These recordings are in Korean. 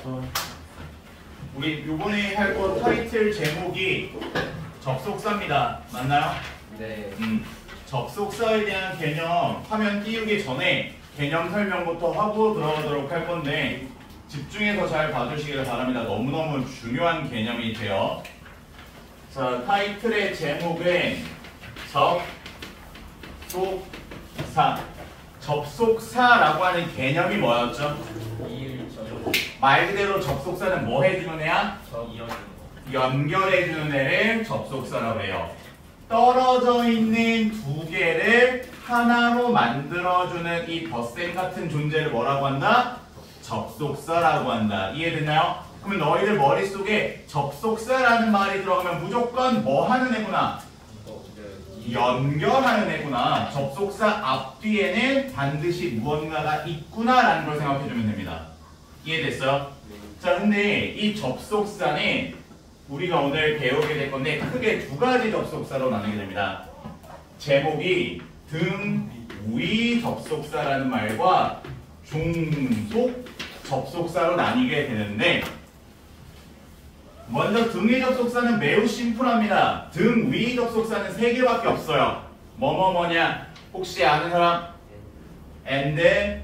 우리 요번에 할 거 타이틀 제목이 접속사입니다. 맞나요? 네. 접속사에 대한 개념 화면 띄우기 전에 개념 설명부터 하고 들어가도록 할 건데 집중해서 잘 봐주시길 바랍니다. 너무너무 중요한 개념이 돼요. 자, 타이틀의 제목은 접속사. 접속사라고 하는 개념이 뭐였죠? 말 그대로 접속사는 뭐 해주는 애야? 연결해주는 애를 접속사라고 해요. 떨어져 있는 두 개를 하나로 만들어주는 이 덧셈 같은 존재를 뭐라고 한다? 접속사라고 한다. 이해됐나요? 그러면 너희들 머릿속에 접속사라는 말이 들어가면 무조건 뭐 하는 애구나? 연결하는 애구나. 접속사 앞뒤에는 반드시 무언가가 있구나라는 걸 생각해주면 됩니다. 이해됐어요? 자, 근데 이 접속사는 우리가 오늘 배우게 될 건데 크게 두 가지 접속사로 나누게 됩니다. 제목이 등위 접속사라는 말과 중속 접속사로 나뉘게 되는데 먼저 등위 접속사는 매우 심플합니다. 등위 접속사는 3개밖에 없어요. 뭐냐? 혹시 아는 사람? and,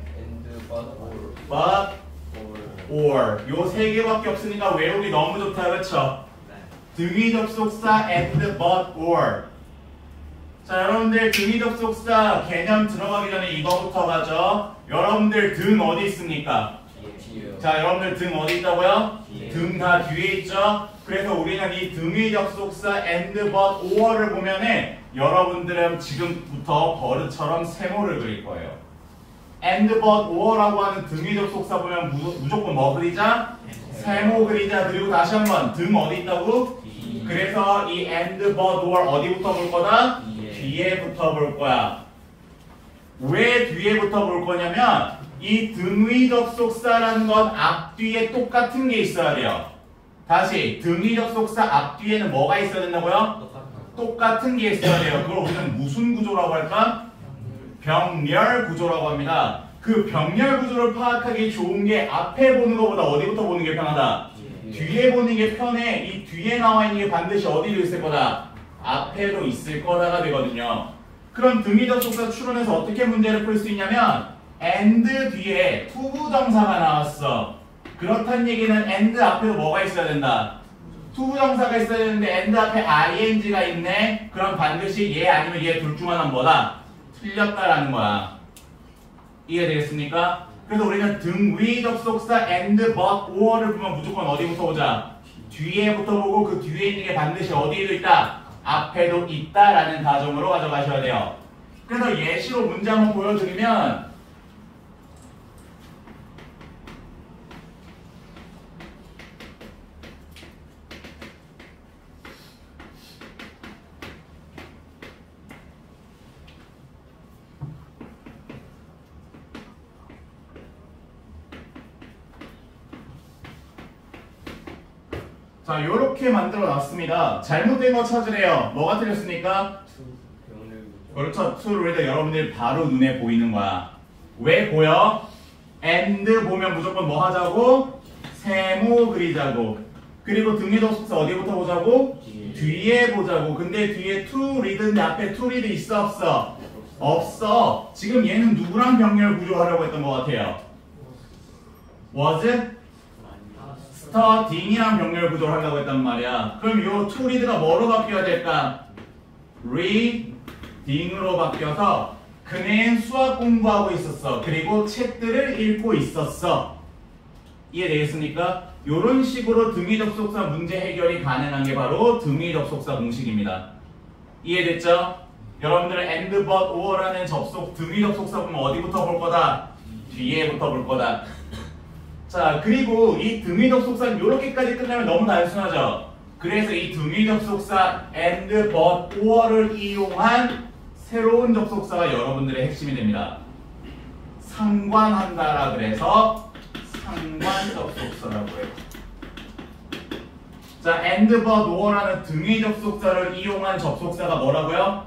but, or 요 3개밖에 없으니까 외우기 너무 좋다. 그렇죠? 등위 접속사 and, but, or. 자, 여러분들 등위 접속사 개념 들어가기 전에 이거부터 가죠. 여러분들 등 어디 있습니까? 자, 여러분들 등 어디 있다고요? 등 다 뒤에 있죠? 그래서 우리는 이 등위 접속사 and, but, or를 보면은 여러분들은 지금부터 버릇처럼 세모를 그릴 거예요. and, but, or라고 하는 등위 접속사 보면 무조건 뭐 그리자? 세모 그리자. 그리고 다시 한번 등 어디 있다고? 그래서 이 and, but, or 어디부터 볼 거다? 뒤에부터 볼 거야. 왜 뒤에부터 볼 거냐면 이 등위 접속사라는 건 앞뒤에 똑같은 게 있어야 돼요. 다시 등위 접속사 앞뒤에는 뭐가 있어야 된다고요? 똑같은 게 있어야 돼요. 그걸 우리는 무슨 구조라고 할까? 병렬 구조라고 합니다. 그 병렬 구조를 파악하기 좋은 게 앞에 보는 것보다 어디부터 보는 게 편하다? 뒤에 보는 게 편해. 이 뒤에 나와 있는 게 반드시 어디도 있을 거다? 앞에도 있을 거다가 되거든요. 그럼 등위 접속사 추론해서 어떻게 문제를 풀 수 있냐면 and 뒤에 투부정사가 나왔어. 그렇다는 얘기는 and 앞에도 뭐가 있어야 된다? 투부정사가 있어야 되는데 and 앞에 ing가 있네. 그럼 반드시 얘 아니면 얘 둘 중 하나는 뭐다? 틀렸다라는 거야. 이해되겠습니까? 그래서 우리는 등위 접속사 and, but, or를 보면 무조건 어디부터 보자? 뒤에부터 보고 그 뒤에 있는 게 반드시 어디에도 있다? 앞에도 있다라는 가정으로 가져가셔야 돼요. 그래서 예시로 문제 한번 보여드리면 자, 요렇게 만들어 놨습니다. 잘못된 거 찾으래요. 뭐가 틀렸습니까? 그렇죠. to를 위해서 여러분들 바로 눈에 보이는 거야. 왜 보여? and 보면 무조건 뭐 하자고? 세모 그리자고. 그리고 등위 접속사 어디부터 보자고? 뒤에 보자고. 근데 뒤에 to read인데 앞에 to read 있어 없어? 없어. 지금 얘는 누구랑 병렬 구조하려고 했던 것 같아요? was? studying이랑 병렬 구조를 하려고 했단 말이야. 그럼 요 to read가 뭐로 바뀌어야 될까? reading으로 바뀌어서 그는 수학 공부하고 있었어. 그리고 책들을 읽고 있었어. 이해되겠습니까? 요런 식으로 등위 접속사 문제 해결이 가능한 게 바로 등위 접속사 공식입니다. 이해됐죠? 여러분들은 and, but, or라는 등위 접속사 보면 어디부터 볼 거다? 뒤에부터 볼 거다. 자, 그리고 이 등위 접속사는 이렇게까지 끝나면 너무 단순하죠? 그래서 이 등위 접속사 and, but, or를 이용한 새로운 접속사가 여러분들의 핵심이 됩니다. 상관한다라 그래서 상관 접속사라고 해요. 자, and, but, or라는 등위 접속사를 이용한 접속사가 뭐라고요?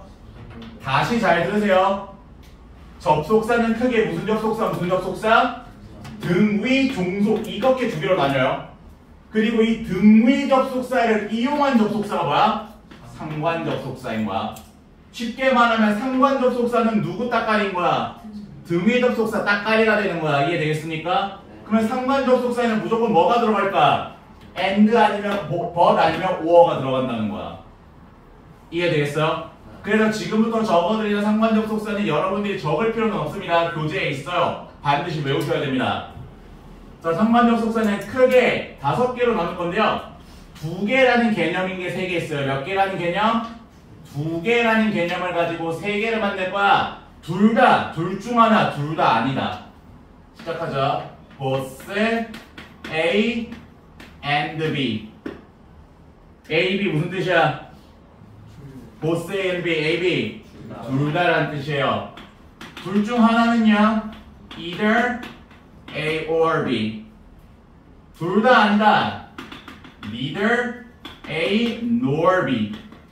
다시 잘 들으세요. 접속사는 크게 무슨 접속사? 등위, 종속 이렇게 두 개로 나뉘어요. 그리고 이 등위 접속사를 이용한 접속사가 뭐야? 상관 접속사인 거야. 쉽게 말하면 상관 접속사는 누구 따까리인 거야? 등위 접속사 따까리가 되는 거야. 이해되겠습니까? 그러면 상관 접속사에는 무조건 뭐가 들어갈까? and 아니면 but 아니면 or가 들어간다는 거야. 이해되겠어요? 그래서 지금부터 적어드리는 상관 접속사는 여러분들이 적을 필요는 없습니다. 교재에 있어요. 반드시 외우셔야 됩니다. 자, 상관 접속사는 크게 5개로 나눌 건데요. 2개라는 개념인 게 3개 있어요. 몇 개라는 개념? 2개라는 개념을 가지고 3개를 만들 거야. 둘 중 하나, 둘 다 아니다. 시작하죠. both A and B. A, B 무슨 뜻이야? both A and B, A, B 둘 다란 뜻이에요. 둘 중 하나는요, either A or B. 둘 다 아니다. neither A nor B.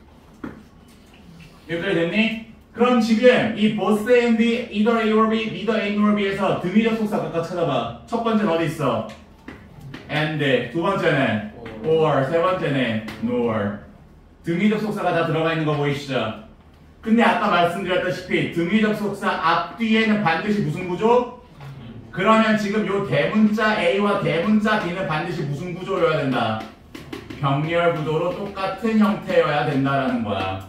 여기까지 됐니? 그럼 지금 이 both A and B, either A or B, neither A nor B에서 등위 접속사 각각 찾아봐. 첫 번째는 어디 있어? and. 두 번째는 or. 세 번째는 nor. 등위 접속사가 다 들어가 있는 거 보이시죠? 근데 아까 말씀드렸다시피 등위 접속사 앞뒤에는 반드시 무슨 구조? 그러면 지금 요 대문자 A와 대문자 B는 반드시 무슨 구조여야 된다? 병렬 구조로 똑같은 형태여야 된다라는 거야.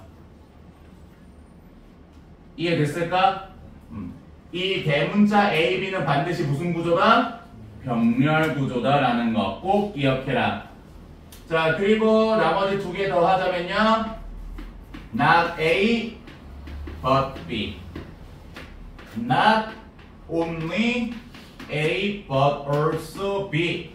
이해됐을까? 이 대문자 A, B는 반드시 무슨 구조다? 병렬 구조다라는 거 꼭 기억해라. 자, 그리고 나머지 2개 더 하자면요. not A but B. not only A but also B.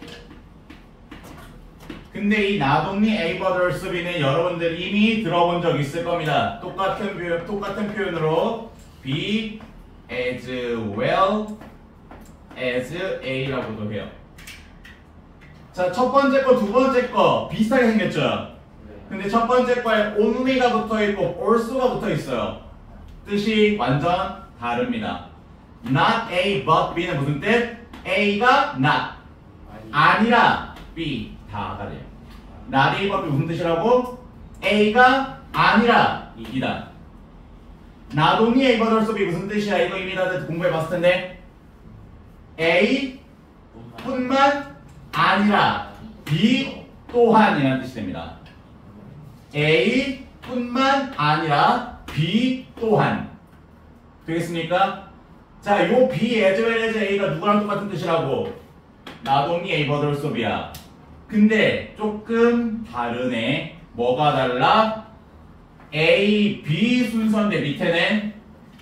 근데 이 not only A but also B는 여러분들 이미 들어본 적 있을 겁니다. 똑같은 표현으로 B as well as A라고도 해요. 자, 첫 번째 거, 두 번째 거 비슷하게 생겼죠? 근데 첫 번째 거에 only가 붙어 있고 also가 붙어 있어요. 뜻이 완전 다릅니다. not A but B는 무슨 뜻? A가 not 아니라 B 다가 돼요. not A but B 무슨 뜻이라고? A가 아니라 이다. not only A but also B 무슨 뜻이야? 이거 이미 다들 공부해봤을 텐데 A 뿐만 아니라 B 또한이라는 뜻이 됩니다. A 뿐만 아니라 B 또한. 되겠습니까? 자, 요 B as well as A가 누구랑 똑같은 뜻이라고? not only A but also B야. 근데 조금 다르네. 뭐가 달라? A, B 순서인데 밑에는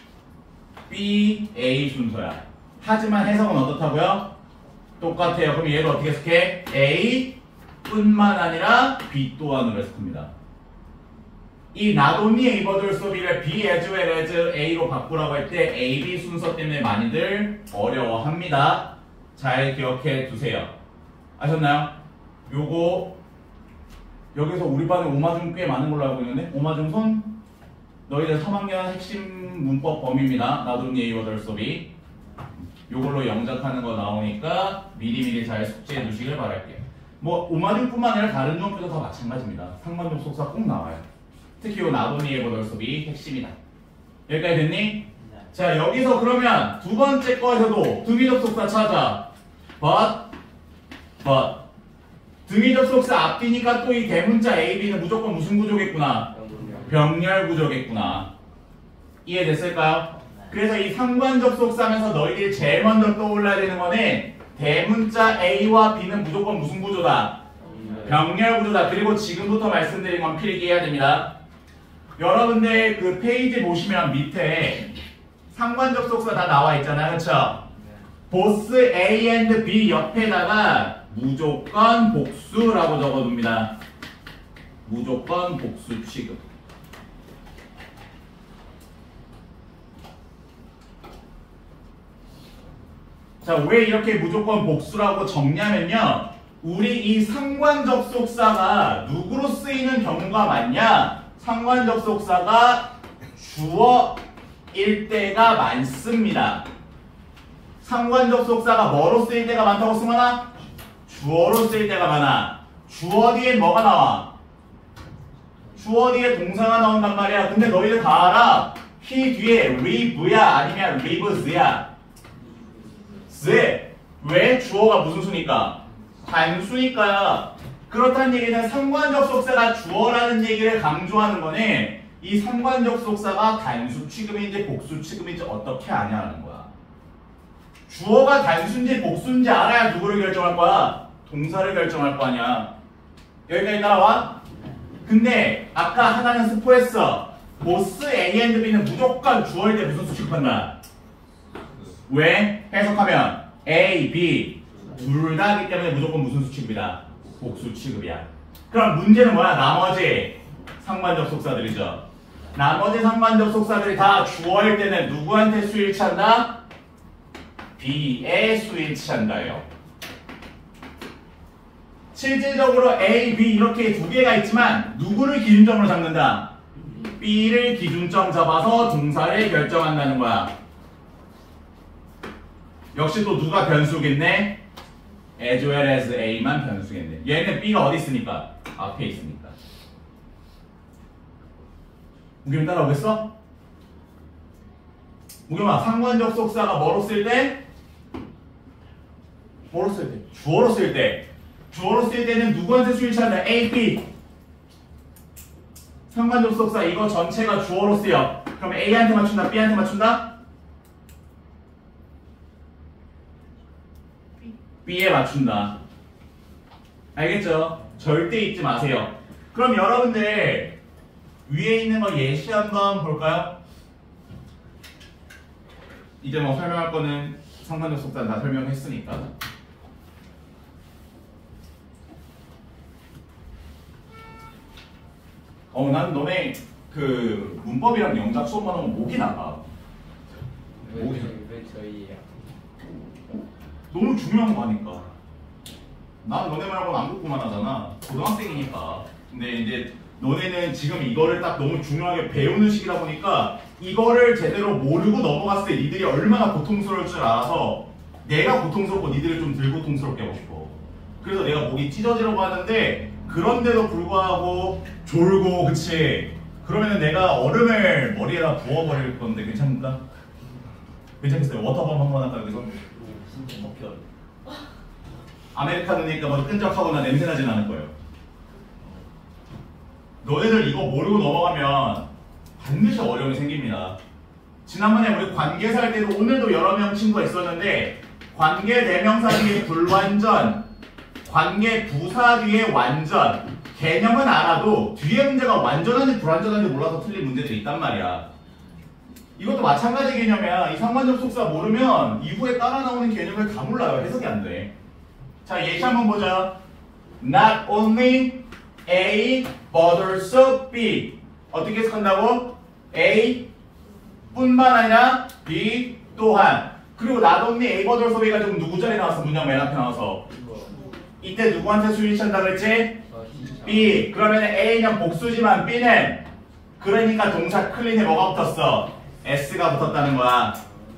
B, A 순서야. 하지만 해석은 어떻다고요? 똑같아요. 그럼 얘를 어떻게 해석해? A 뿐만 아니라 B 또한으로 해석합니다. 이 not only A but also B를 B as well as A로 바꾸라고 할 때 A, B 순서 때문에 많이들 어려워합니다. 잘 기억해 두세요. 아셨나요? 요거 여기서 우리 반에 오마중 꽤 많은 걸로 알고 있는데 오마중 손? 너희들 3학년 핵심 문법 범위입니다. not only A but also B. 요걸로 영작하는 거 나오니까 미리미리 잘 숙지해 두시길 바랄게요. 뭐 오마중뿐만 아니라 다른 종목도 다 마찬가지입니다. 상관 접속사 꼭 나와요. 특히 요 not only A but also B 핵심이다. 여기까지 됐니? 네. 자, 여기서 그러면 두 번째 거에서도 등위 접속사 찾아. but 등위 접속사 앞뒤니까 또 이 대문자 A, B는 무조건 무슨 구조겠구나? 병렬 구조겠구나. 이해됐을까요? 그래서 이 상관 접속사면서 너희들이 제일 먼저 떠올라야 되는 거는 대문자 A와 B는 무조건 무슨 구조다? 병렬 구조다. 그리고 지금부터 말씀드린 건 필기해야 됩니다. 여러분들 그 페이지 보시면 밑에 상관 접속사 다 나와 있잖아요. 그렇죠? both A and B 옆에다가 무조건 복수라고 적어둡니다. 무조건 복수 취급. 자, 왜 이렇게 무조건 복수라고 적냐면요. 우리 이 상관 접속사가 누구로 쓰이는 경우가 많냐? 상관 접속사가 주어일 때가 많습니다. 상관적 속사가 뭐로 쓰일 때가 많다고 승환아? 주어로 쓰일 때가 많아. 주어 뒤에 뭐가 나와? 주어 뒤에 동사가 나온단 말이야. 근데 너희들 다 알아. he 뒤에 live야 아니면 lives야? 왜? 주어가 무슨 수니까? 단수니까야. 그렇다는 얘기는 상관적 속사가 주어라는 얘기를 강조하는 거네. 이 상관적 속사가 단수 취급인지 복수 취급인지 어떻게 아냐라는 거야. 주어가 단수인지 복수인지 알아야 누구를 결정할 거야? 동사를 결정할 거 아니야. 여기까지 따라와? 근데 아까 하나는 스포했어. 보스 A and B는 무조건 주어일 때 무슨 수 취급한다? 왜? 해석하면 A, B 둘 다이기 때문에 무조건 무슨 수 취급이다? 복수 취급이야. 그럼 문제는 뭐야? 나머지 상관적 속사들이죠. 나머지 상관적 속사들이 다 주어일 때는 누구한테 수일치한다? B에 수일치한다요. 실질적으로 A, B 이렇게 두 개가 있지만 누구를 기준점으로 잡는다? B를 기준점 잡아서 동사를 결정한다는 거야. 역시 또 누가 변수겠네? as well as A만 변수겠네. 얘는 B가 어디 있으니까? 앞에 있으니까. 무겸이 따라오겠어? 무겸아, 상관적 속사가 뭐로 쓸 때? 뭐로 쓸 때? 주어로 쓸 때. 주어로 쓸 때는 누구한테 수일치한다? A, B. 상관적 속사 이거 전체가 주어로 쓰여. 그럼 A한테 맞춘다? B한테 맞춘다? B에 맞춘다. 알겠죠? 절대 잊지 마세요. 그럼 여러분들 위에 있는 거 예시 한번 볼까요? 이제 뭐 설명할 거는 상관적 속사 다 설명했으니까. 난 너네 그 문법이랑 영작 수업만 하면 목이 나가. 왜 저희야? 너무 중요한 거 하니까. 난 너네 말고는 안 듣고만 하잖아. 고등학생이니까. 근데 이제 너네는 지금 이거를 딱 너무 중요하게 배우는 시기다 보니까 이거를 제대로 모르고 넘어갔을 때 니들이 얼마나 고통스러울 줄 알아서 내가 고통스럽고 니들을 좀 덜 고통스럽게 하고 싶어. 그래서 내가 목이 찢어지려고 하는데 그런데도 불구하고 졸고, 그치? 그러면은 내가 얼음을 머리에다 부어버릴 건데 괜찮을까? 괜찮겠어요? 워터밤 한번 할까 그래서? 아메리카노니까 뭐 끈적하거나 냄새나진 않을 거예요. 너네들 이거 모르고 넘어가면 반드시 어려움이 생깁니다. 지난번에 우리 관계사 할 때도 오늘도 여러 명 친구가 있었는데 관계 대명사 뒤에 불완전, 관계 부사 뒤에 완전, 개념은 알아도 뒤에 문제가 완전한지 불완전한지 몰라서 틀린 문제들이 있단 말이야. 이것도 마찬가지 개념이야. 이 상관적 속사 모르면 이후에 따라 나오는 개념을 다 몰라요. 해석이 안 돼. 자, 예시 한번 보자. Not only A but also B. 어떻게 해석한다고? A 뿐만 아니라 B 또한. 그리고 not only A but also B가 지금 누구 자리에 나왔어? 문장 맨 앞에 나와서. 이때 누구한테 수일치한다 그랬지? B. 그러면 A는 복수지만 B는 그러니까 동사 클린에 뭐가 붙었어? S가 붙었다는 거야.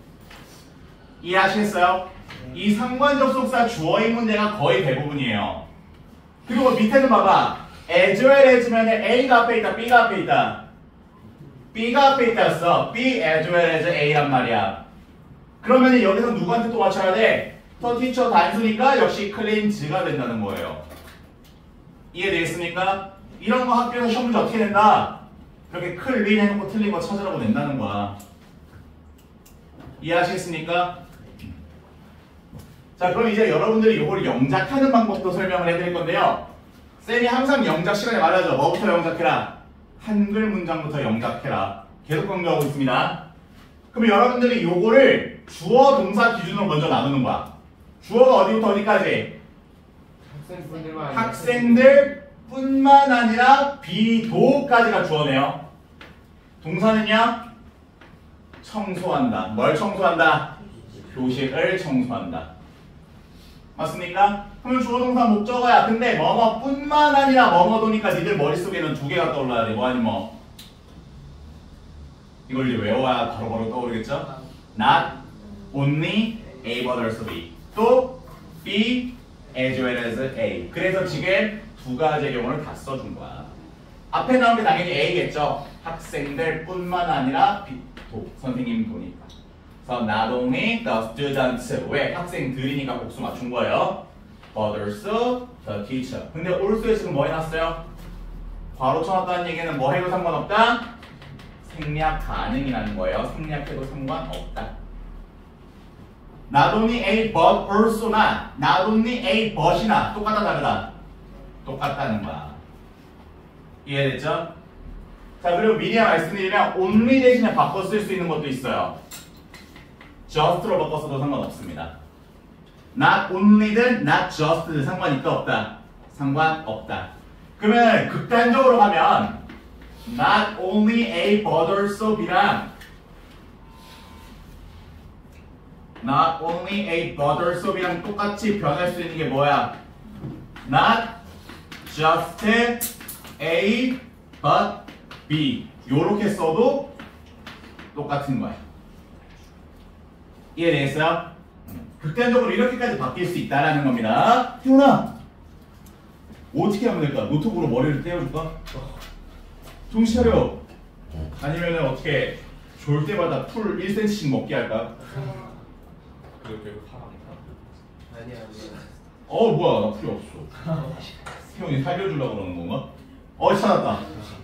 이해하시겠어요? 이 상관적 속사 주어인 문제가 거의 대부분이에요. 그리고 밑에는 봐봐. as well as면 A가 앞에 있다, B가 앞에 있다. B가 앞에 있다였어. B as well as A란 말이야. 그러면 여기서 누구한테 또 맞춰야 돼? 더 티처 단수니까 역시 클린즈가 된다는 거예요. 이해되겠습니까? 이런 거 학교에서 시험 문제 어떻게 낸다? 이렇게 클린 해놓고 틀린 거 찾으라고 낸다는 거야. 이해하시겠습니까? 자, 그럼 이제 여러분들이 이걸 영작하는 방법도 설명을 해드릴 건데요. 쌤이 항상 영작 시간에 말하죠. 뭐부터 영작해라? 한글 문장부터 영작해라. 계속 강조하고 있습니다. 그럼 여러분들이 요거를 주어 동사 기준으로 먼저 나누는 거야. 주어가 어디부터 어디까지? 학생들 뿐만 아니라 비도까지가 주어네요. 동사는요? 청소한다. 뭘 청소한다? 교실을 청소한다. 맞습니까? 그러면 주어 동사 목적어야. 근데 뭐뭐 뿐만 아니라 뭐뭐도니까 니들 머릿속에는 두 개가 떠올라야 돼. 뭐 아니 뭐. 이걸 이제 외워야 바로바로 떠오르겠죠? Not only A bothers B. 또 B as well as A. 그래서 지금 두 가지의 경우를 다 써준 거야. 앞에 나온 게 당연히 A겠죠. 학생들 뿐만 아니라 선생님 도니까. 그래서 not only the students. 왜? 학생들이니까 복수 맞춘 거예요. Bothers the teacher. 근데 also에 지금 뭐 해놨어요? 괄호 쳐놨다는 얘기는 뭐 해도 상관없다? 생략 가능이라는 거예요. 생략해도 상관없다. Not only A but also나 not only A but이나 똑같다 다르다? 똑같다는 거야. 이해됐죠? 자, 그리고 미리 말씀드리면 only 대신에 바꿔 쓸 수 있는 것도 있어요. just로 바꿔서도 상관없습니다. not only든 not just든 상관 있다 없다? 상관없다. 그러면 극단적으로 가면 not only A but also B랑 not only A but also B랑 똑같이 변할 수 있는 게 뭐야? not just A but B. 요렇게 써도 똑같은 거야. 이해되겠어요? 극단적으로 이렇게까지 바뀔 수 있다라는 겁니다. 태훈아, 어떻게 하면 될까? 노트북으로 머리를 떼어줄까? 정신 차려. 아니면 어떻게 졸 때마다 풀 1cm씩 먹게 할까? 그렇게 파랑이다. 아니야. 뭐야, 나 풀이 없어. 태훈이 살려주려고 그러는 건가? 찾았다.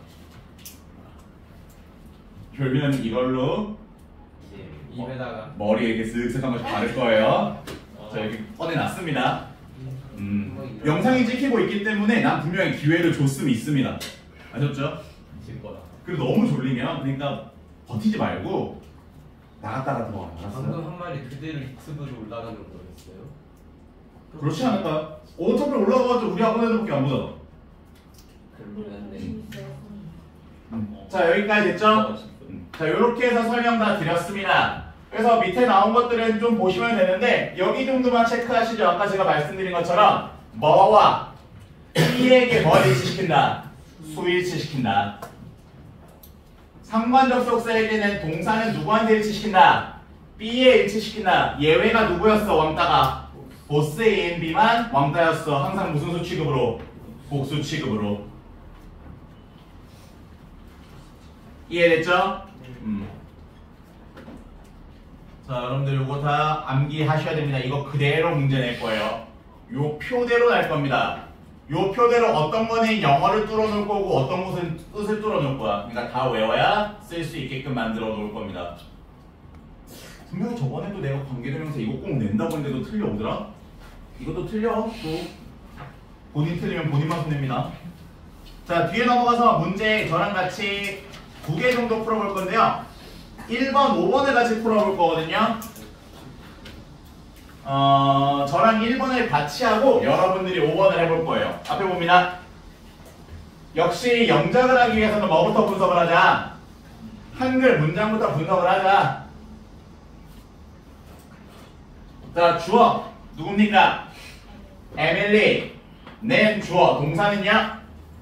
그러면 이걸로 입에다가 머리에 이렇게 쓱쓱 한 번씩 바를 거예요. 자, 이렇게 꺼내놨습니다. 영상이 찍히고 있기 때문에 난 분명히 기회를 줬음이 있습니다. 아셨죠? 그리고 너무 졸리면 그러니까 버티지 말고 나갔다가 들어와. 방금 한 말이 그대로 유튜브로 올라가는 거였어요? 그렇지 않을까요? 어차피 올라가가지고 우리 학원 애들밖에 안 보잖아. 그런데 자, 여기까지 됐죠? 자, 이렇게 해서 설명 다 드렸습니다. 그래서 밑에 나온 것들은 좀 보시면 되는데 여기 정도만 체크하시죠. 아까 제가 말씀드린 것처럼 뭐와 B에게 뭘 일치시킨다? 수일치시킨다. 상관접속사에게는 동사는 누구한테 일치시킨다? B에 일치시킨다. 예외가 누구였어? 왕따가 보스 A and B만 왕따였어. 항상 무슨 수 취급으로? 복수 취급으로. 이해됐죠? 자, 여러분들 이거 다 암기하셔야 됩니다. 이거 그대로 문제 낼 거예요. 요 표대로 낼 겁니다. 요 표대로 어떤 거는 영어를 뚫어놓을 거고 어떤 것은 뜻을 뚫어놓을 거야. 그러니까 다 외워야 쓸 수 있게끔 만들어 놓을 겁니다. 분명히 저번에도 내가 관계대명사 이거 꼭 낸다고 했는데도 틀려오더라? 이것도 틀려. 또 본인 틀리면 본인만 손해입니다. 자, 뒤에 넘어가서 문제 저랑 같이 2개 정도 풀어볼 건데요. 1번, 5번을 같이 풀어볼 거거든요. 저랑 1번을 같이 하고 여러분들이 5번을 해볼 거예요. 앞에 봅니다. 역시 영작을 하기 위해서는 뭐부터 분석을 하자? 한글 문장부터 분석을 하자. 자, 주어 누굽니까? 에밀리. 낸 주어. 동사는요?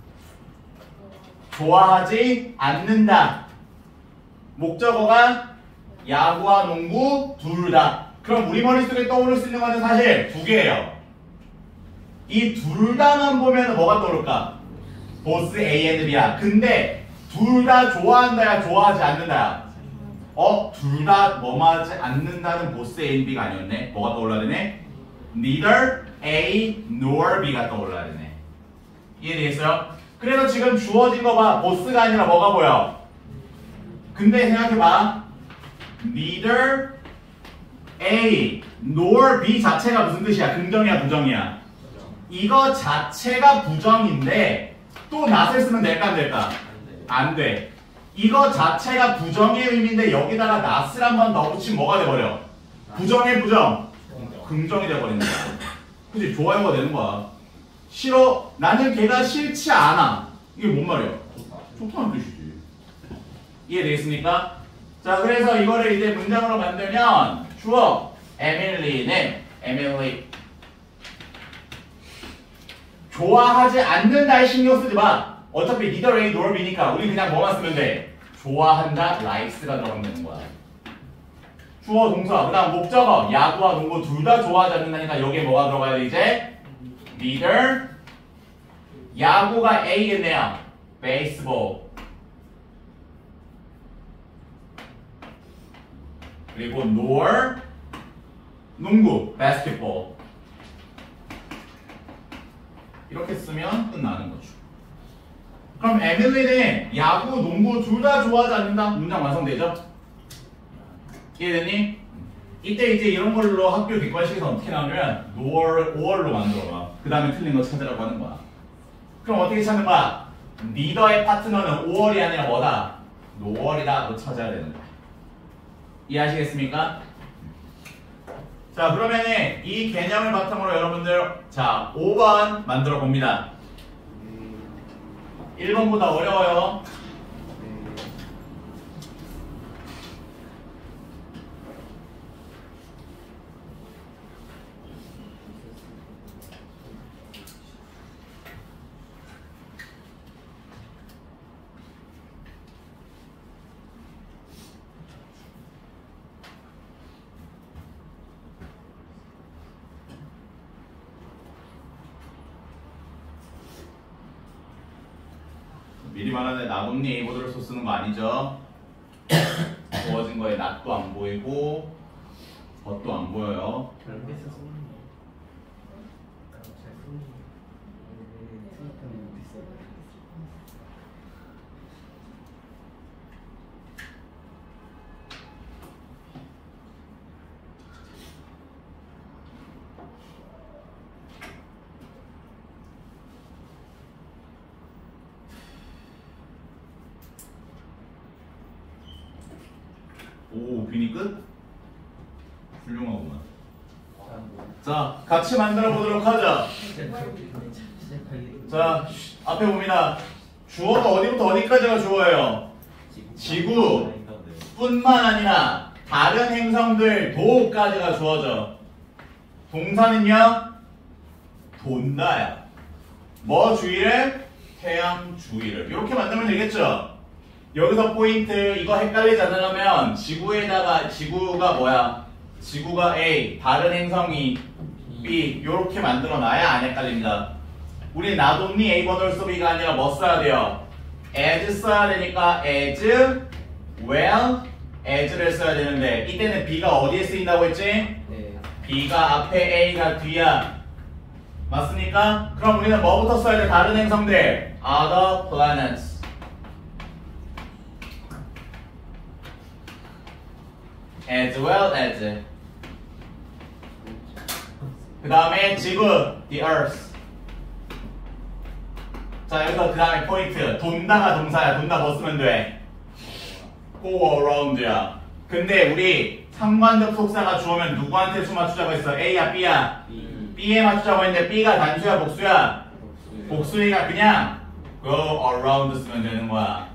좋아하지 않는다. 목적어가 야구와 농구 둘 다. 그럼 우리 머릿속에 떠오를 수 있는 거는 사실 2개예요. 이 둘 다만 보면 뭐가 떠오를까? 보스 A and B야. 근데 둘 다 좋아한다야 좋아하지 않는다야? 둘 다 뭐하지 않는다는 보스 A and B가 아니었네. 뭐가 떠올라야 되네? Neither A nor B가 떠올라야 되네. 이해되겠어요? 그래서 지금 주어진 거 봐. 보스가 아니라 뭐가 보여? 근데 생각해봐. Neither A nor B 자체가 무슨 뜻이야? 긍정이야 부정이야? 이거 자체가 부정인데 또 not을 쓰면 될까 안 될까? 안 돼. 이거 자체가 부정의 의미인데 여기다가 not을 한번 넣어붙이면 뭐가 돼버려? 부정의 부정? 긍정이 돼버린다. 그치? 좋아요가 되는 거야. 싫어. 나는 걔가 싫지 않아. 이게 뭔 말이야? 좋다는 뜻이지. 이해되겠습니까? 자, 그래서 이거를 이제 문장으로 만들면 주어 에밀리는 에밀리 좋아하지 않는다에 신경 쓰지 마. 어차피 neither A nor B니까 우리 그냥 뭐만 쓰면 돼? 좋아한다, likes가 들어가면 되는 거야. 주어 동사 그 다음 목적어 야구와 농구 둘 다 좋아하지 않는다니까 여기에 뭐가 들어가야 돼 이제? neither 야구가 A겠네요. baseball 그리고 nor 농구 basketball 이렇게 쓰면 끝나는 거죠. 그럼 에밀리는 야구, 농구 둘 다 좋아하지 않는다? 문장 완성되죠? 이해됐니? 이때 이제 이런 걸로 학교 객관식에서 어떻게 나오냐면 or로 만들어봐. 그 다음에 틀린 거 찾으라고 하는 거야. 그럼 어떻게 찾는 거야? 리더의 파트너는 or이 아니라 뭐다? noor이다. 너 찾아야 되는 거야. 이해하시겠습니까? 자 그러면은 이 개념을 바탕으로 여러분들 자 5번 만들어 봅니다. 1번보다 어려워요. 미리 말하는 나뭇잎 에이보드를 쓰는 거 아니죠? 주어진 거에 낫도 안 보이고 덧도 안 보여요. 오, 균이 끝? 훌륭하구만. 자, 같이 만들어 보도록 하죠. 자, 앞에 봅니다. 주어가 어디부터 어디까지가 주어예요? 지구 뿐만 아니라 다른 행성들 도까지가 주어져. 동사는요? 돈다야. 뭐 주위를? 태양 주위를. 이렇게 만들면 되겠죠? 여기서 포인트 이거 헷갈리지 않으려면 지구에다가 지구가 뭐야? 지구가 A, 다른 행성이 B 이렇게 만들어놔야 안 헷갈립니다. 우리 not only A but also B가 아니라 뭐 써야 돼요? as 써야 되니까 as well as를 써야 되는데 이때는 B가 어디에 쓰인다고 했지? 네. B가 앞에 A가 뒤야. 맞습니까? 그럼 우리는 뭐부터 써야 돼? 다른 행성들 other planets as well as 그 다음에 지구 the earth. 자 여기서 그 다음에 포인트 돈다가 동사야. 돈다 뭐 쓰면 돼? go around야. 근데 우리 상관접속사가 주어면 누구한테 수 맞추자고 했어? A야 B야? B에 맞추자고 했는데 B가 단수야 복수야? 복수니까 그냥 go around 쓰면 되는 거야.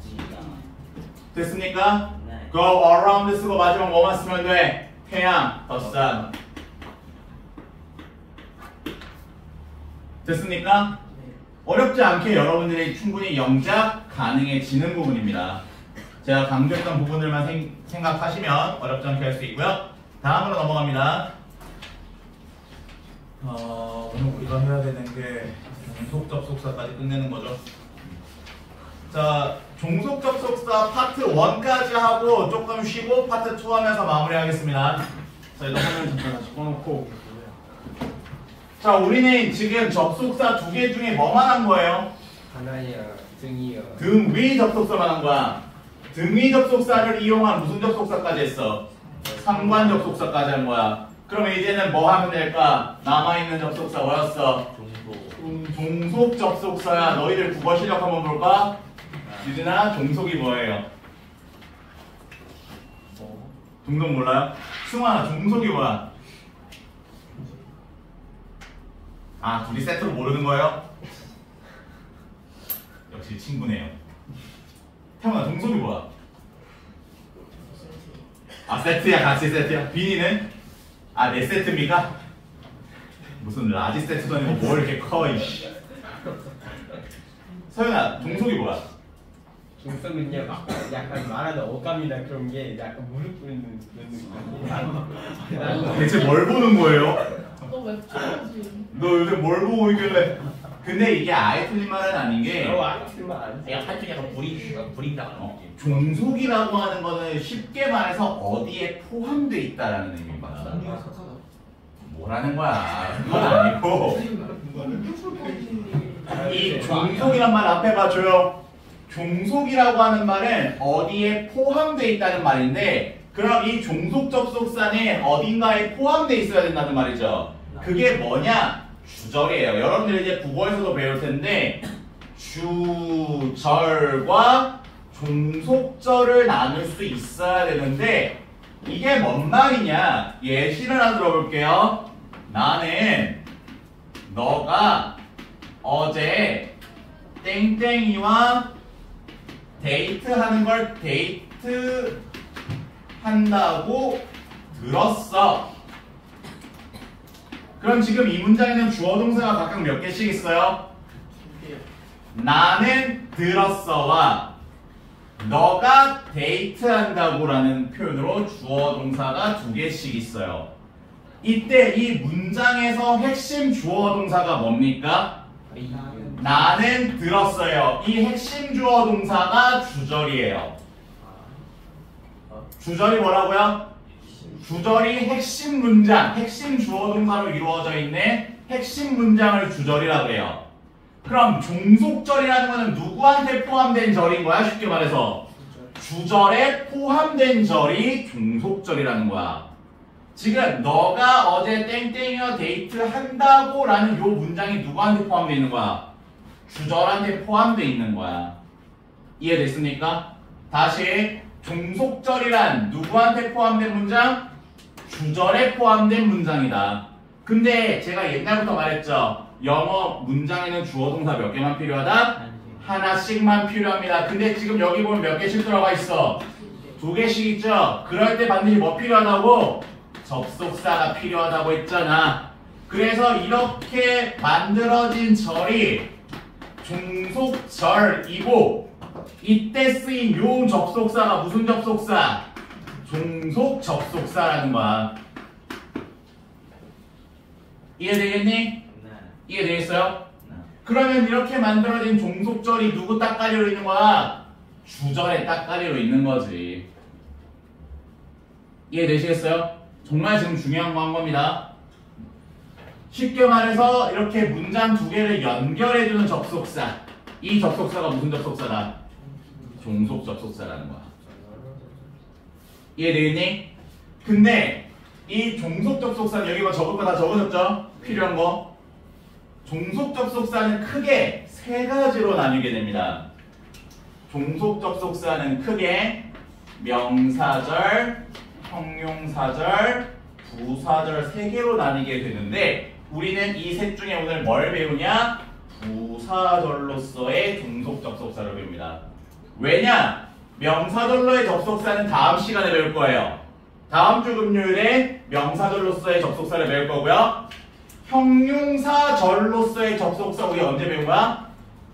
됐습니까? go around 쓰고 마지막 뭐만 쓰면 돼? 태양, the sun. 됐습니까? 어렵지 않게 여러분들이 충분히 영작 가능해지는 부분입니다. 제가 강조했던 부분들만 생각하시면 어렵지 않게 할 수 있고요. 다음으로 넘어갑니다. 오늘 우리가 해야 되는 게 종속 접속사까지 끝내는 거죠. 자, 종속 접속사 파트 1까지 하고 조금 쉬고 파트 2 하면서 마무리하겠습니다. 자, 이거 화면 잠깐 다시 꺼놓고. 자, 우리는 지금 접속사 2개 중에 뭐만 한 거예요? 하나야 등이요. 등 위 접속사만 한 거야. 등 위 접속사를 이용한 무슨 접속사까지 했어? 상관 접속사까지 한 거야. 그러면 이제는 뭐 하면 될까? 남아있는 접속사 뭐였어? 종속 접속사야. 너희들 국어 실력 한번 볼까? 유진아, 종속이 뭐예요? 종속 몰라요? 승환아, 종속이 뭐야? 아, 둘이 세트로 모르는 거예요? 역시 친구네요. 태훈아, 종속이 뭐야? 아, 세트야, 같이 세트야. 비니는? 아, 네 세트입니까? 무슨 라지 세트도 아니고 뭘 이렇게 커, 이씨. 서윤아, 종속이 뭐야? 중성은요 약간 말하는 어감이나 그런 게 약간 무릎 꿇는 그런 느낌이에요. 대체 뭘 보는 거예요? 너 웹툰이지. 너 요새 뭘 보고 있길래? 근데 이게 아예 틀린 말은 아닌 게 아이틀만 하여튼 약간 불인당하는 느낌. 종속이라고 하는 거는 쉽게 말해서 어디에 포함돼 있다라는 의미입니다. 뭐라는 거야? 그건 아니고 이 종속이란 말 앞에 봐줘요. 종속이라고 하는 말은 어디에 포함돼 있다는 말인데 그럼 이 종속 접속사는 어딘가에 포함돼 있어야 된다는 말이죠. 그게 뭐냐? 주절이에요. 여러분들 이제 국어에서도 배울 텐데 주절과 종속절을 나눌 수 있어야 되는데 이게 뭔 말이냐? 예시를 하나 들어볼게요. 나는 너가 어제 땡땡이와 데이트하는 걸 데이트 한다고 들었어. 그럼 지금 이 문장에는 주어 동사가 각각 몇 개씩 있어요? 나는 들었어와 너가 데이트한다고 라는 표현으로 주어 동사가 2개씩 있어요. 이때 이 문장에서 핵심 주어 동사가 뭡니까? 나는 들었어요. 이 핵심 주어 동사가 주절이에요. 주절이 뭐라고요? 주절이 핵심 문장, 핵심 주어 동사로 이루어져 있는 핵심 문장을 주절이라고 해요. 그럼 종속절이라는 것은 누구한테 포함된 절인 거야? 쉽게 말해서 주절에 포함된 절이 종속절이라는 거야. 지금 너가 어제 땡땡이와 데이트한다고 라는 요 문장이 누구한테 포함되어 있는 거야? 주절한테 포함되어 있는 거야. 이해됐습니까? 다시 종속절이란 누구한테 포함된 문장? 주절에 포함된 문장이다. 근데 제가 옛날부터 말했죠. 영어 문장에는 주어 동사 몇 개만 필요하다? 하나씩만 필요합니다. 근데 지금 여기 보면 몇 개씩 들어가 있어? 2개씩 있죠? 그럴 때 반드시 뭐 필요하다고? 접속사가 필요하다고 했잖아. 그래서 이렇게 만들어진 절이 종속절이고 이때 쓰인 요 접속사가 무슨 접속사? 종속 접속사라는 거야. 이해되겠니? 이해되겠어요? 그러면 이렇게 만들어진 종속절이 누구 따까리로 있는 거야? 주절에 따까리로 있는 거지. 이해되시겠어요? 정말 지금 중요한 거 한 겁니다. 쉽게 말해서 이렇게 문장 2개를 연결해주는 접속사. 이 접속사가 무슨 접속사다? 종속 접속사라는 거야. 이해되겠니? 근데 이 종속 접속사는 여기 뭐 적을 거 다 적어줬죠? 필요한 거. 종속 접속사는 크게 3가지로 나뉘게 됩니다. 종속 접속사는 크게 명사절, 형용사절, 부사절 3개로 나뉘게 되는데 우리는 이 셋 중에 오늘 뭘 배우냐? 부사절로서의 종속 접속사를 배웁니다. 왜냐? 명사절로의 접속사는 다음 시간에 배울 거예요. 다음 주 금요일에 명사절로서의 접속사를 배울 거고요. 형용사절로서의 접속사 우리 언제 배운 거야?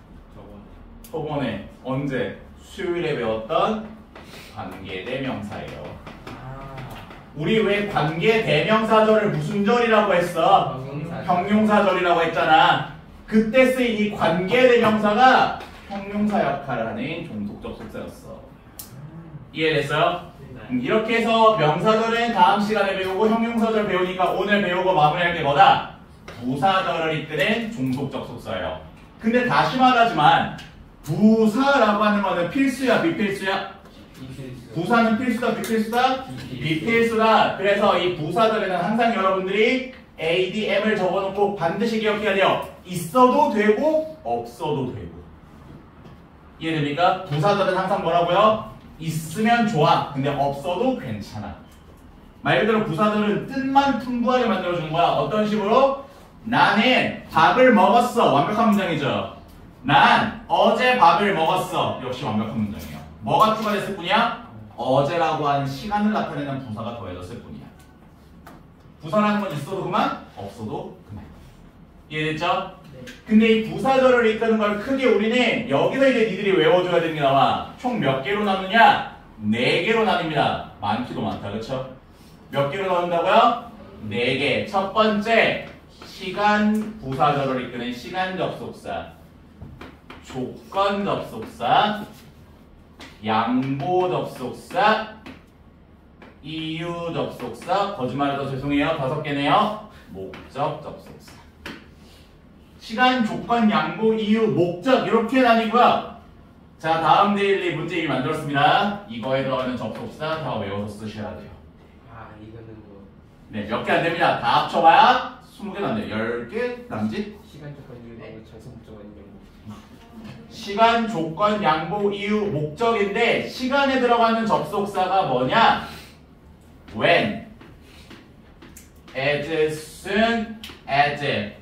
저번에 언제? 수요일에 배웠던 관계대명사예요. 우리 왜 관계대명사절을 무슨 절이라고 했어? 형용사절이라고 했잖아. 그때 쓰인 이 관계대명사가 형용사 역할을 하는 종속 접속사였어. 이해됐어요? 이렇게 해서 명사절은 다음 시간에 배우고 형용사절 배우니까 오늘 배우고 마무리할 게 뭐다? 부사절을 이끄는 종속 접속사예요. 근데 다시 말하지만 부사라고 하는 거는 필수야, 비필수야? 부사는 필수다, 비필수다? 비필수다. 그래서 이 부사절에는 항상 여러분들이 ADM을 적어놓고 반드시 기억해야 돼요. 있어도 되고 없어도 되고. 이해됩니까? 부사절은 항상 뭐라고요? 있으면 좋아. 근데 없어도 괜찮아. 말 그대로 부사절은 뜻만 풍부하게 만들어주는 거야. 어떤 식으로? 나는 밥을 먹었어. 완벽한 문장이죠. 난 어제 밥을 먹었어. 역시 완벽한 문장이에요. 뭐가 추가됐을 뿐이야? 어제라고 하는 시간을 나타내는 부사가 더해졌을 뿐이야. 부사라는 건 있어도 그만, 없어도 그만. 이해됐죠? 근데 이 부사절을 이끄는 걸 크게 우리는 여기서 이제 니들이 외워줘야 되는 게 나와. 총 몇 개로 나누냐? 4개로 나뉩니다. 많기도 많다. 그쵸? 몇 개로 나눈다고요? 4개. 첫 번째, 시간 부사절을 이끄는 시간 접속사, 조건 접속사, 양보 접속사, 이유 접속사, 거짓말해서 죄송해요. 5개네요. 목적 접속사. 시간, 조건, 양보, 이유, 목적 이렇게 나뉘고요. 자, 다음 데일리 문제입이 만들었습니다. 이거에 들어가는 접속사 다 외워서 쓰셔야 돼요. 아 이거는 뭐 네, 몇 개 안 됩니다. 다 합쳐봐야 20개는 안 돼요. 10개 남짓? 시간 조건 이유하고 전속 조건 이유. 시간, 조건, 양보, 이유, 목적인데 시간에 들어가는 접속사가 뭐냐? When, as soon as,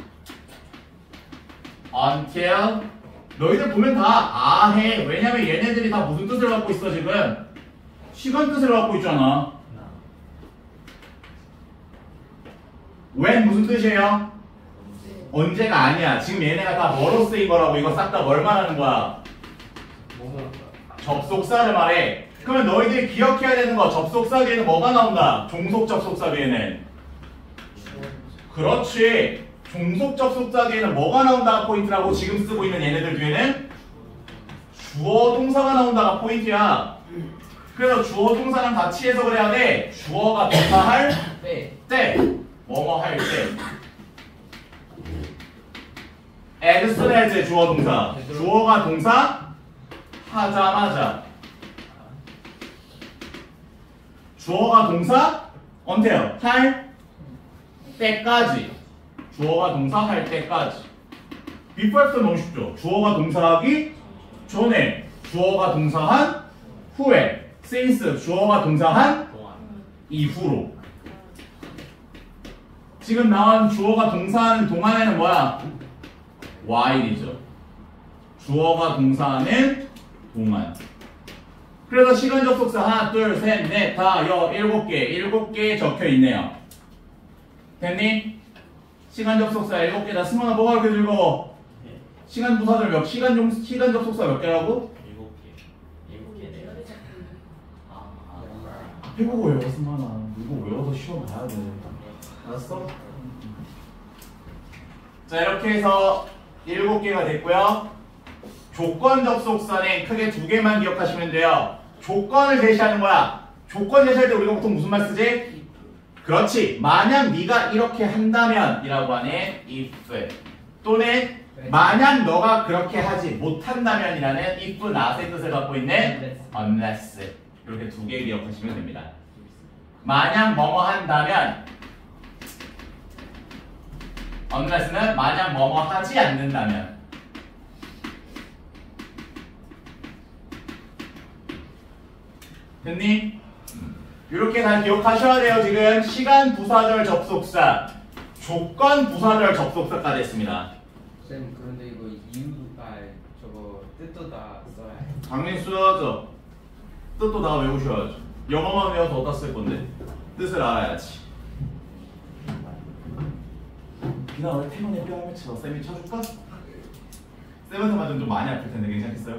until. 너희들 보면 다 아해. 왜냐면 얘네들이 다 무슨 뜻을 갖고 있어 지금? 시간 뜻을 갖고 있잖아. when 무슨 뜻이에요? 언제가 아니야. 지금 얘네가 다 뭐로 쓰인 거라고. 이거 싹 다 뭘 말하는 거야? 뭐뭐 접속사를 말해. 그러면 너희들이 기억해야 되는 거, 접속사 뒤에는 뭐가 나온다? 종속 접속사 뒤에는. 그렇지. 종속 접속사 뒤에는 뭐가 나온다가 포인트라고. 지금 쓰고 있는 얘네들 뒤에는 주어 동사가 나온다가 포인트야. 그래서 주어 동사랑 같이 해석을 해야 돼. 주어가 동사할 때, 뭐뭐 할 때. as soon as 주어 동사. 주어가 동사 하자마자. 주어가 동사 until 할 때까지. 주어가 동사 할 때까지. before부터 너무 쉽죠. 주어가 동사하기 전에, 주어가 동사한 후에, since 주어가 동사한 이후로. 지금 나온 주어가 동사하는 동안에는 뭐야? while이죠. 주어가 동사하는 동안. 그래서 시간 접속사 하나, 둘, 셋, 넷, 다, 7개 적혀 있네요. 됐니? 시간 접속사 7개 다. 승원아 뭐가 그렇게 즐거워? 시간 부사절 몇, 시간 접속사 몇 개라고? 7개. 앞에 보고 외워, 승원아. 이거 외워서 시험 봐야 돼. 알았어? 자, 이렇게 해서 7개가 됐고요. 조건 접속사는 크게 2개만 기억하시면 돼요. 조건을 제시하는 거야. 조건 제시할 때 우리가 보통 무슨 말 쓰지? 그렇지. 만약 네가 이렇게 한다면 이라고 하는 if, 또는 만약 너가 그렇게 하지 못한다면 이라는 if, not의 뜻을 갖고 있는 unless. 이렇게 2개 기억하시면 됩니다. 만약 뭐뭐 한다면, unless는 만약 뭐뭐 하지 않는다면. 됐니? 이렇게 다 기억하셔야 돼요. 지금 시간 부사절 접속사, 조건 부사절 접속사까지 했습니다. 쌤 그런데 이거 이유 저거 뜻도 다 써야 해. 당연히 써야죠. 뜻도 다 외우셔야죠. 영어만 외워서 어디다 쓸 건데? 뜻을 알아야지. 비나 왜 태문에 뼈 한번 쳐? 쌤이 쳐줄까? 쌤한테 맞으면 좀 많이 아플 텐데 괜찮겠어요?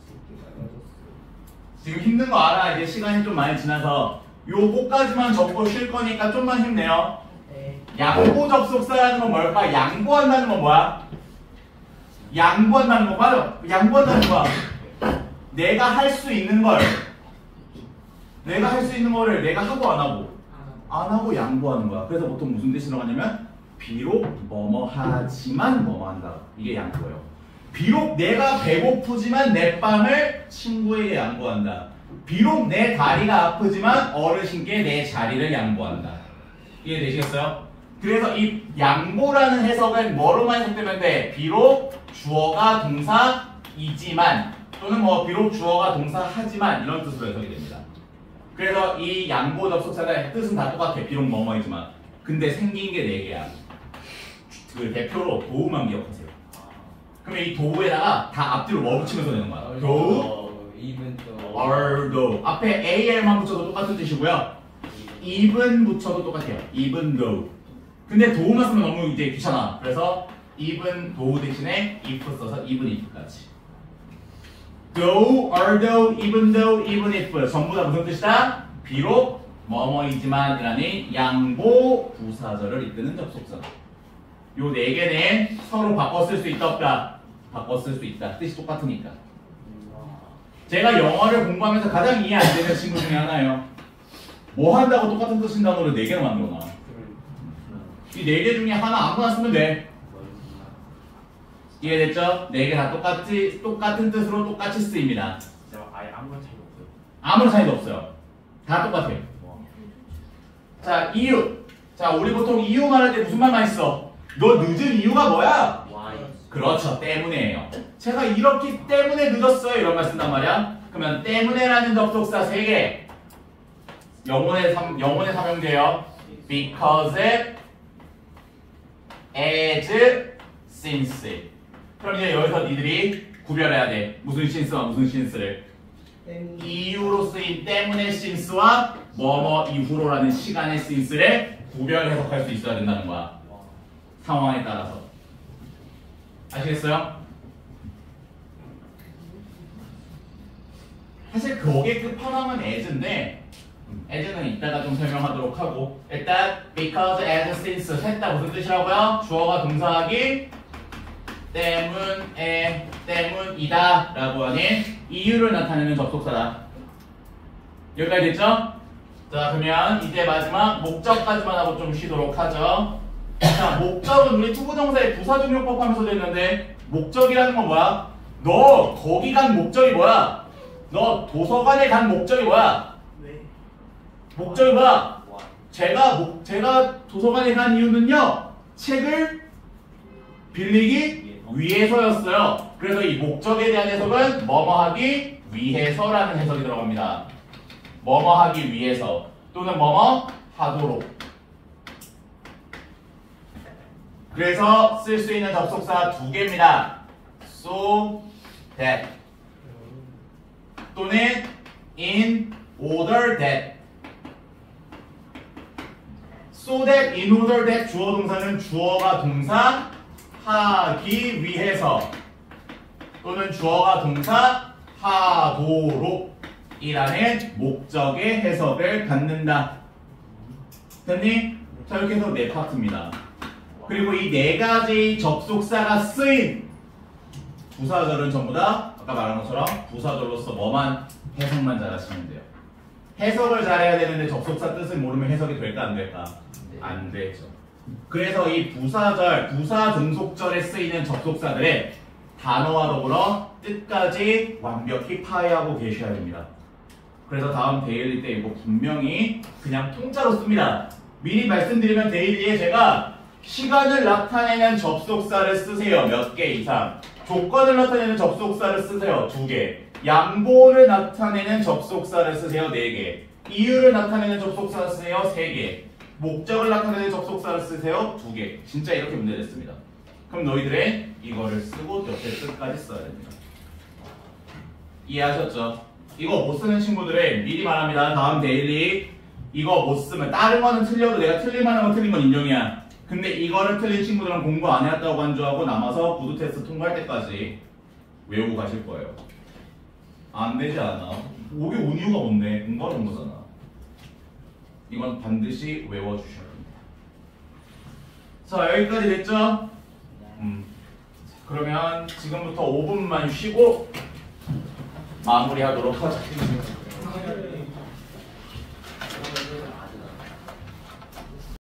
지금 힘든 거 알아. 이제 시간이 좀 많이 지나서 요거까지만 적고 쉴 거니까 좀만 힘내요. 양보 접속사라는 건 뭘까? 양보한다는 건 뭐야? 양보한다는 거 맞아. 양보한다는 거야. 내가 할 수 있는 걸, 내가 할 수 있는 거를 내가 하고 안 하고, 안 하고 양보하는 거야. 그래서 보통 무슨 뜻으로 하냐면 비록 뭐뭐 하지만 뭐뭐 한다. 이게 양보예요. 비록 내가 배고프지만 내 빵을 친구에게 양보한다. 비록 내 다리가 아프지만 어르신께 내 자리를 양보한다. 이해되시겠어요? 그래서 이 양보라는 해석은 뭐로만 해석되면 돼? 비록 주어가 동사이지만, 또는 뭐 비록 주어가 동사하지만, 이런 뜻으로 해석이 됩니다. 그래서 이 양보 접속사의 뜻은 다 똑같아. 비록 뭐뭐이지만. 근데 생긴 게 4개야. 그 대표로 도우만 기억하세요. 그러면 이 도우에다가 다 앞뒤로 뭐 붙이면서 되는 거야. 도우, even though although. 앞에 AL만 붙여도 똑같은 뜻이고요. even 붙여도 똑같아요. even though. 근데 도우만 쓰면 너무 이제 귀찮아. 그래서 even though 대신에 if 써서 even if까지. though, although, even though, even if 전부 다 무슨 뜻이다? 비록 뭐뭐이지만 이라는 양보 부사절을 이끄는 접속사다. 요 네 개는 서로 바꿔 쓸 수 있다 없다? 바꿔 쓸 수 있다. 뜻이 똑같으니까. 제가 영어를 공부하면서 가장 이해 안 되는 친구 중에 하나예요. 뭐 한다고 똑같은 뜻인 단어를 4개나 만들어놔. 이 4개 중에 하나 아무나 쓰면 돼. 이해됐죠? 4개 다 똑같은 뜻으로 똑같이 쓰입니다. 진짜 아예 아무런 차이가 없어요. 아무런 차이도 없어요. 다 똑같아요. 자, 이유. 자, 우리 보통 이유 말할 때 무슨 말 많이 써? 너 늦은 이유가 뭐야? Why? 그렇죠. 때문에예요. 제가 이렇기 때문에 늦었어요. 이런 말 쓴단 말이야. 그러면 때문에라는 접속사 3개. 영혼의 삼형제예요. because, as, since. 그럼 이제 여기서 니들이 구별해야 돼. 무슨 since와 무슨 since를. 이유로 쓰인 때문에 since와 뭐뭐 이후로라는 시간의 since를 구별 해석할 수 있어야 된다는 거야. 상황에 따라서. 아시겠어요? 사실 거기에 끝판왕은 as인데 as는 이따가 좀 설명하도록 하고 일단 because, as, since 셋 다 무슨 뜻이라고요? 주어가 동사하기 때문이다 라고 하는 이유를 나타내는 접속사다. 여기까지 됐죠? 자, 그러면 이제 마지막 목적까지만 하고 좀 쉬도록 하죠. 자, 목적은 우리 투부정사의 부사적용법 하면서 됐는데 목적이라는 건 뭐야? 너 거기 간 목적이 뭐야? 너 도서관에 간 목적이 뭐야? 왜? 목적이 뭐야? Why? 제가 도서관에 간 이유는요, 책을 빌리기 위해서였어요. 그래서 이 목적에 대한 해석은 뭐뭐하기 위해서라는 해석이 들어갑니다. 뭐뭐하기 위해서 또는 뭐뭐 하도록. 그래서 쓸 수 있는 접속사 2개입니다. so that 또는 in order that. so that, in order that 주어 동사는 주어가 동사 하기 위해서 또는 주어가 동사 하도록 이라는 목적의 해석을 갖는다. 됐니? 자, 이렇게 해서 4파트입니다. 그리고 이 4가지 접속사가 쓰인 부사절은 전부 다 아까 말한 것처럼 부사절로서 뭐만 해석만 잘하시면 돼요. 해석을 잘해야 되는데 접속사 뜻을 모르면 해석이 될까 안 될까? 안 되죠. 그래서 이 부사절, 부사 종속절에 쓰이는 접속사들의 단어와 더불어 뜻까지 완벽히 파악하고 계셔야 됩니다. 그래서 다음 데일리 때 이거 분명히 그냥 통짜로 씁니다. 미리 말씀드리면 데일리에 제가 시간을 나타내는 접속사를 쓰세요. 몇 개 이상. 조건을 나타내는 접속사를 쓰세요. 2개. 양보를 나타내는 접속사를 쓰세요. 4개. 이유를 나타내는 접속사를 쓰세요. 3개. 목적을 나타내는 접속사를 쓰세요. 2개. 진짜 이렇게 문제 냈습니다. 그럼 너희들은 이거를 쓰고 옆에 끝까지 써야 됩니다. 이해하셨죠? 이거 못 쓰는 친구들은 미리 말합니다. 다음 데일리 이거 못 쓰면 다른 거는 틀려도 내가 틀릴만한 건 틀린 건 인정이야. 근데 이거를 틀린 친구들은 공부 안 해왔다고 간주하고 남아서 구두 테스트 통과할 때까지 외우고 가실 거예요. 안 되지 않아. 여기 온 이유가 뭔데? 공부하러 온 거잖아. 이건 반드시 외워주셔야 됩니다. 자, 여기까지 됐죠? 그러면 지금부터 5분만 쉬고 마무리하도록 하죠.